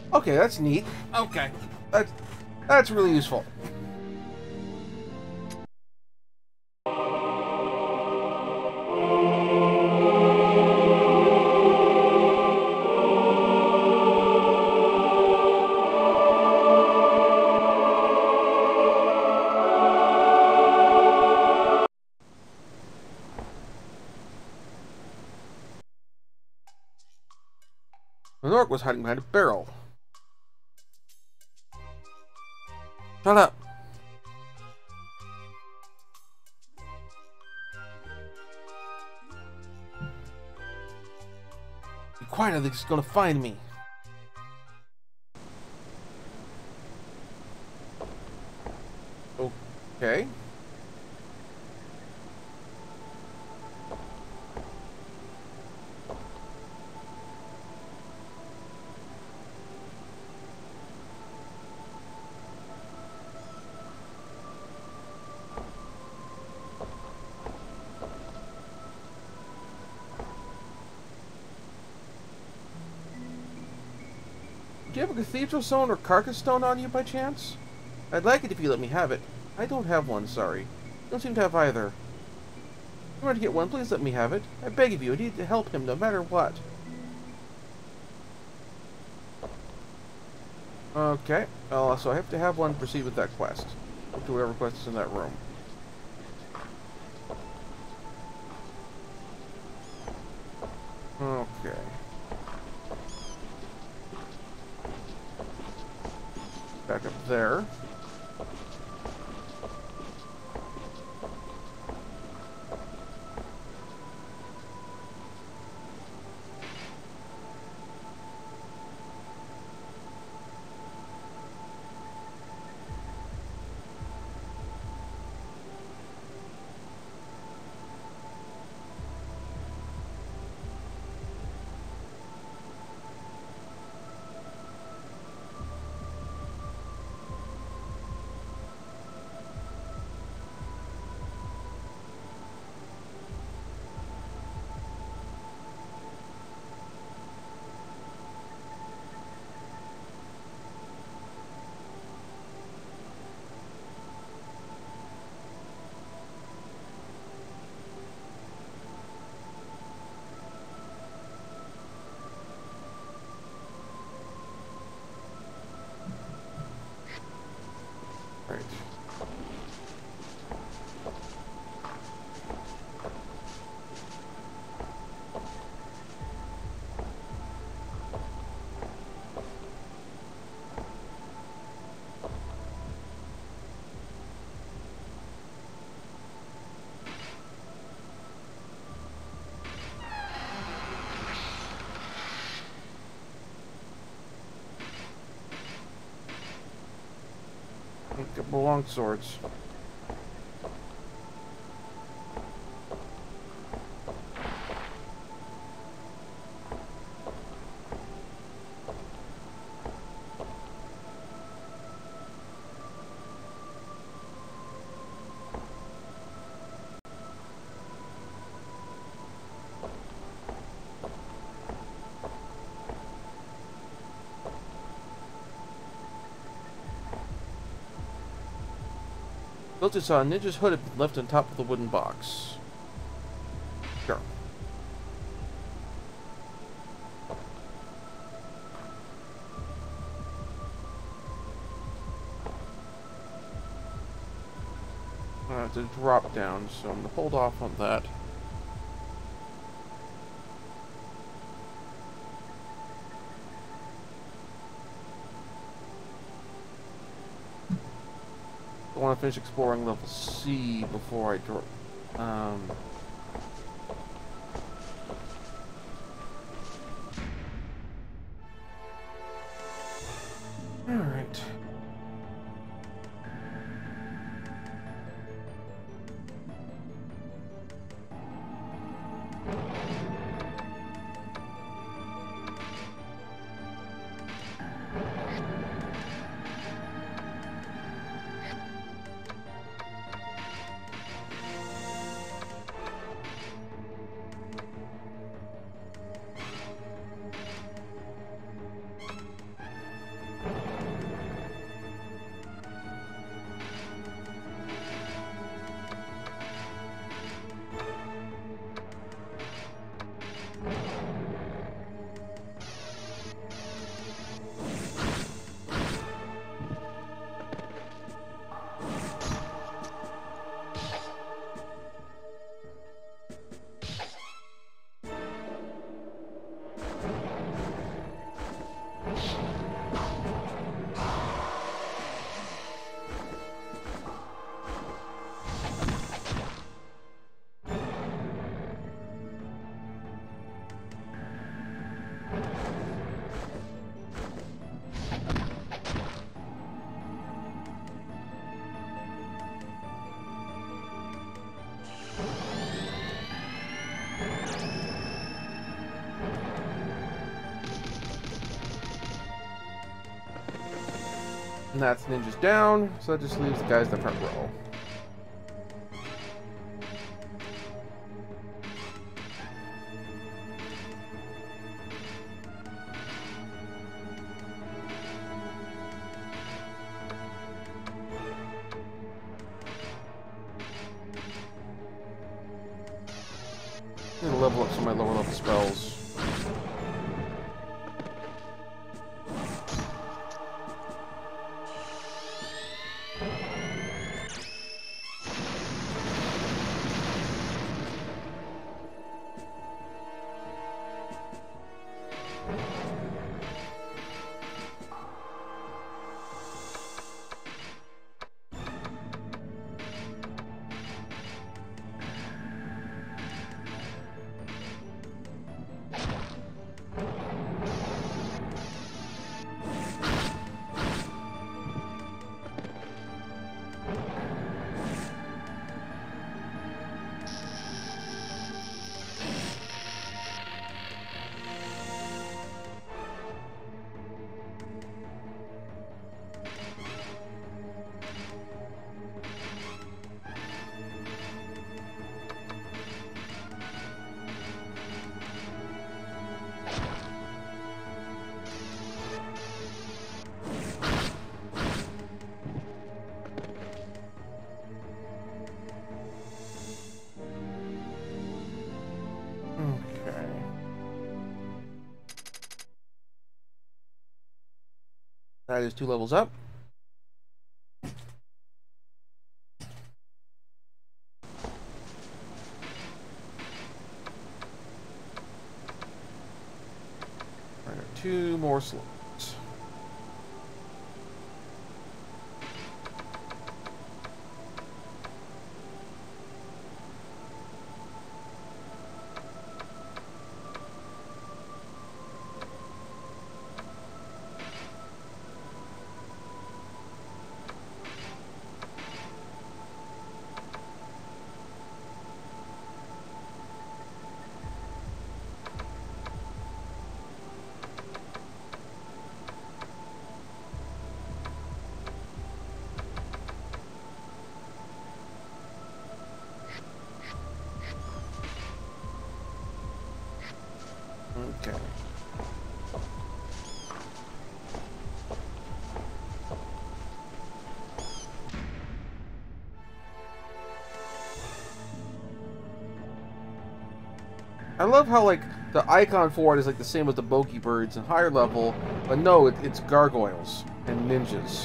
Okay, that's neat. Okay. That's really useful. An orc was hiding behind a barrel. Shut up. Be quiet, I think he's gonna find me. Okay. Do you have a cathedral stone or carcass stone on you by chance? I'd like it if you let me have it. I don't have one, sorry. You don't seem to have either. If you want to get one, please let me have it. I beg of you, I need to help him no matter what. Okay. So I have to have one to proceed with that quest. Up to whatever quest is in that room. Okay. Back up there. Right. A couple long swords. Built saw a ninja's hood had been left on top of the wooden box. Sure. It's a drop down, so I'm gonna hold off on that. I want to finish exploring level C before I drop. Alright. And that's ninjas down, so that just leaves the guys in the front row. I'm gonna level up some of my lower level spells. That is 2 levels up. I got 2 more slots. Okay. I love how, like, the icon for it is, like, the same as the bogey birds in higher level, but no, it's gargoyles and ninjas.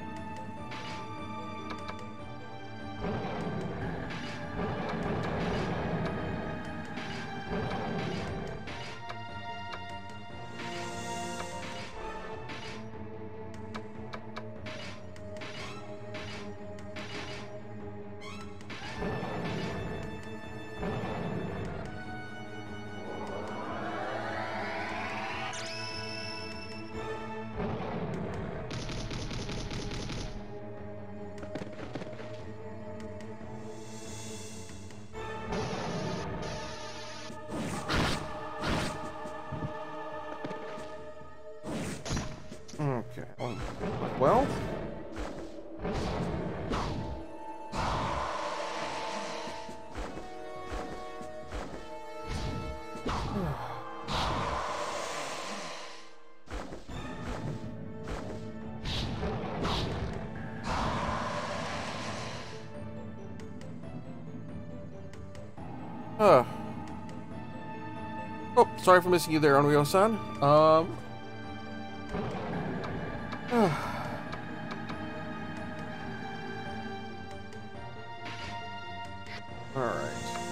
Okay. Well. Oh, sorry for missing you there, Onryo-san. Alright.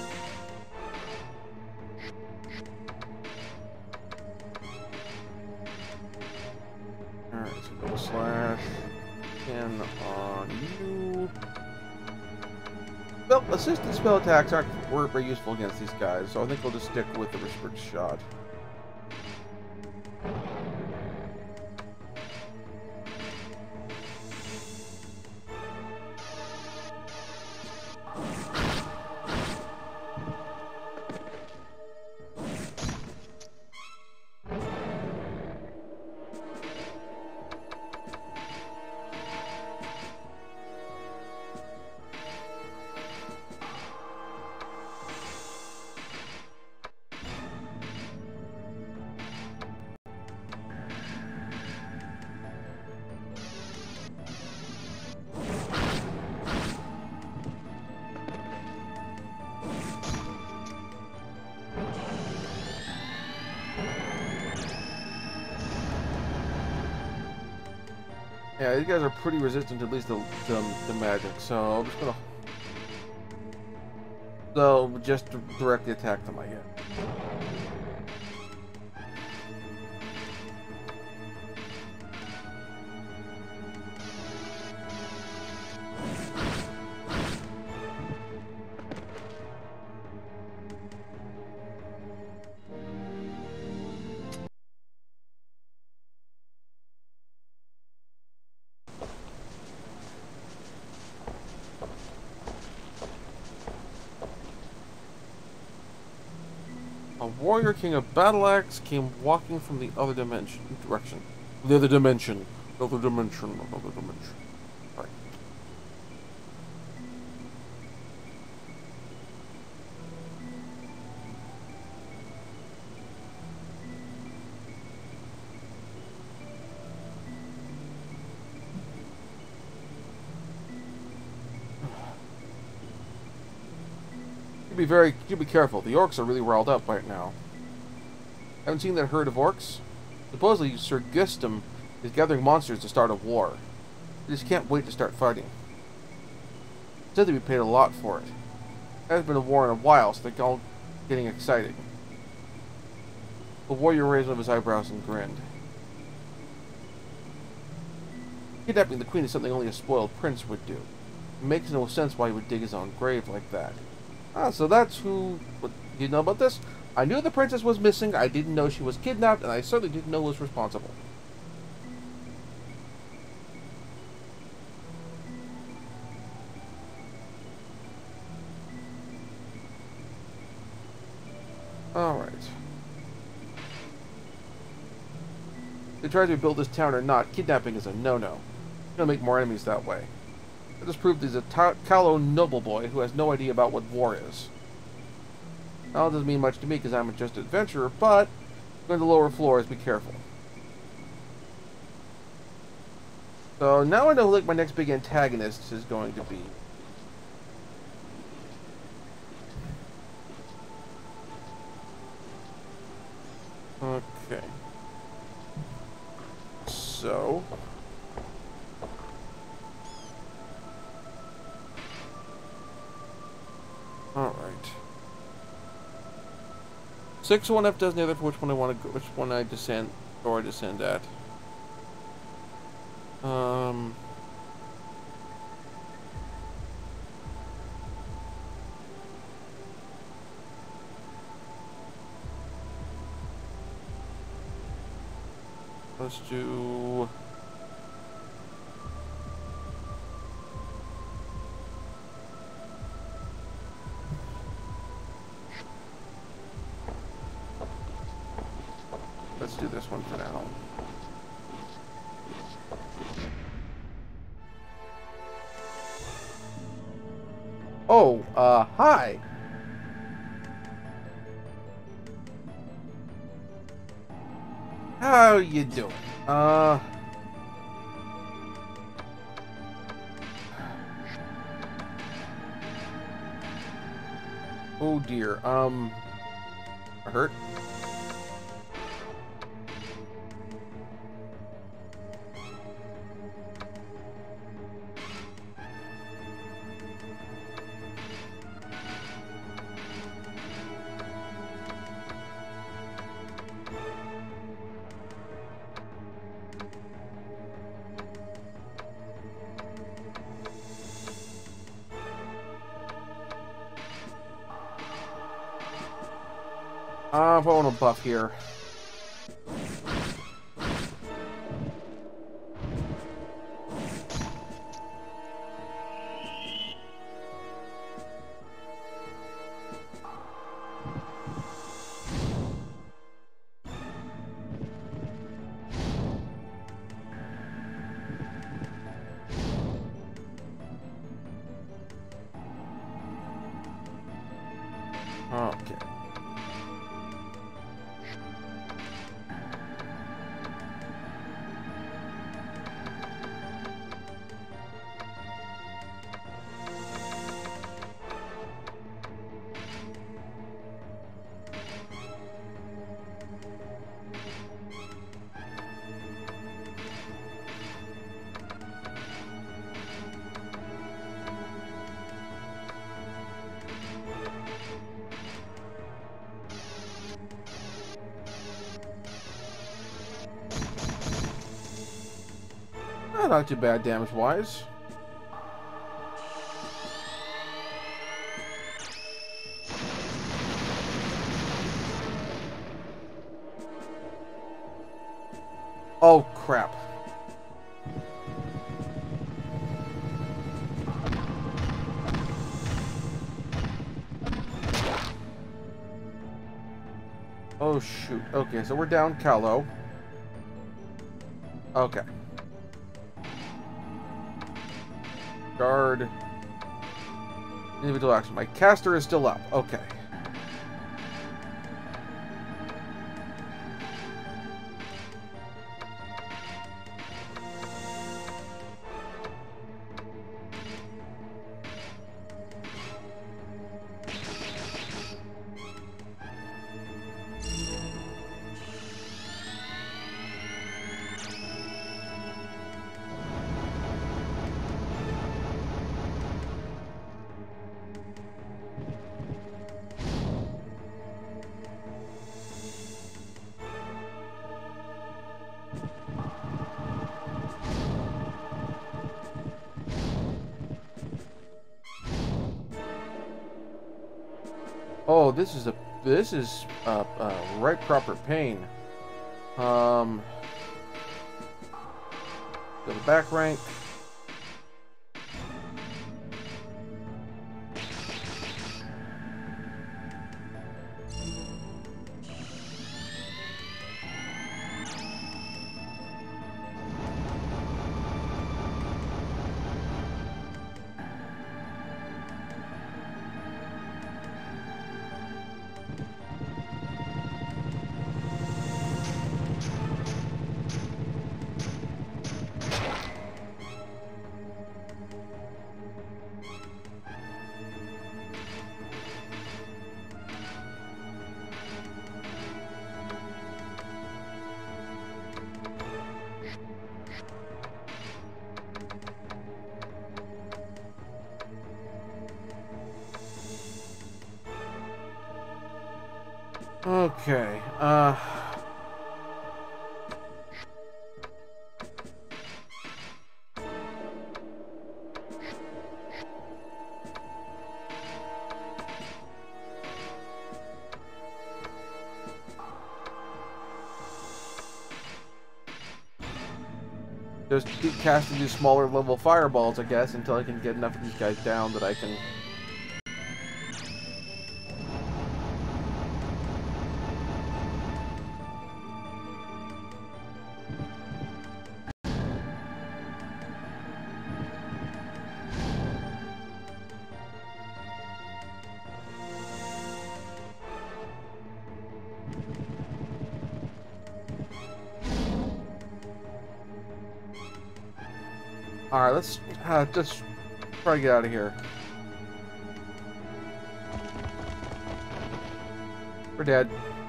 Alright, so double slash. And on you. Well, assisted spell attacks weren't very useful against these guys, so I think we'll just stick with the Whispered Shot. Yeah, these guys are pretty resistant to at least the magic, so I'm just gonna... So, just directly attack them, I guess. A warrior king of battle axe came walking from the other direction. The other dimension. The other dimension. The other dimension. Sorry. You be careful. The orcs are really riled up right now. Haven't seen that herd of orcs? Supposedly, Sir Gistum is gathering monsters to start a war. They just can't wait to start fighting. Said to be paid a lot for it. There hasn't been a war in a while, so they're all getting excited. The warrior raised one of his eyebrows and grinned. Kidnapping the queen is something only a spoiled prince would do. It makes no sense why he would dig his own grave like that. Ah, so that's who... What, you know about this? I knew the princess was missing, I didn't know she was kidnapped, and I certainly didn't know who was responsible. Alright. They tried to rebuild this town or not, kidnapping is a no-no. You're gonna make more enemies that way. I just proved he's a callow noble boy who has no idea about what war is. Now, it doesn't mean much to me because I'm just an adventurer, but going to the lower floors, be careful. So now I know who like my next big antagonist is going to be. Okay. So... Alright. 6-1F does neither for which one I want to go, which one I descend, or I descend at. Let's do... Let's do this one for now. Oh, hi! How you doing? Oh dear, I hurt? I want a buff here. Okay. Not too bad damage-wise. Oh, crap. Oh, shoot. Okay, so we're down Callow. Okay. Guard. Individual action. My caster is still up. Okay. Oh, this is right proper pain. Go to back rank. Okay, just keep casting these smaller level fireballs, I guess, until I can get enough of these guys down that I can... Alright, let's just try to get out of here. We're dead.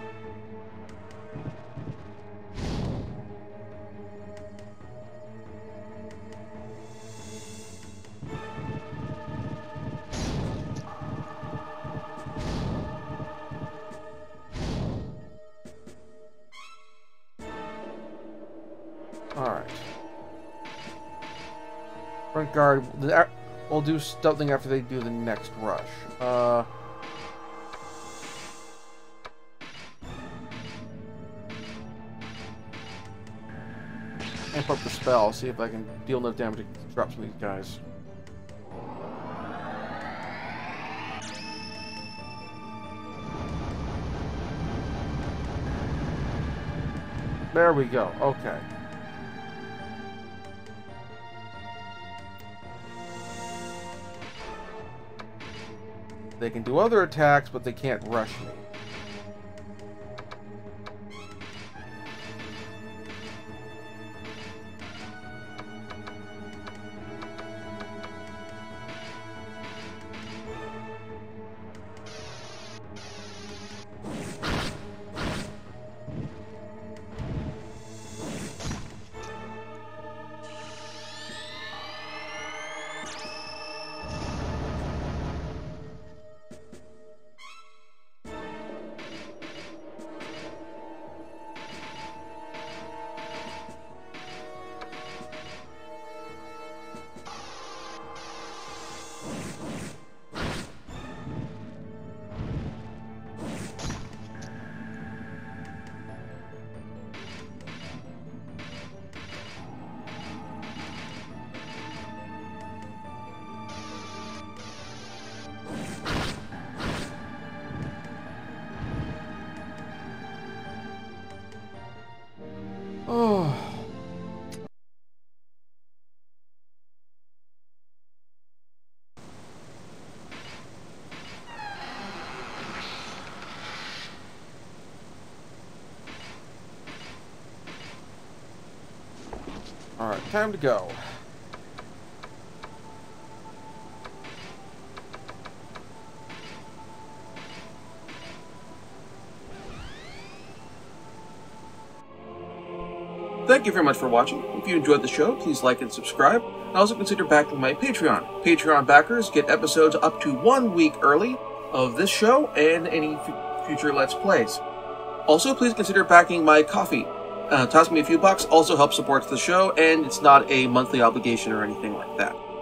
Alright. Front guard. We'll do something after they do the next rush. Amp up the spell. See if I can deal enough damage to drop some of these guys. There we go. Okay. They can do other attacks, but they can't rush me. Oh. Alright, time to go. Thank you very much for watching. If you enjoyed the show, please like and subscribe. And also consider backing my Patreon. Patreon backers get episodes up to 1 week early of this show and any future Let's Plays. Also, please consider backing my Ko-fi. Toss me a few bucks also helps support the show, and it's not a monthly obligation or anything like that.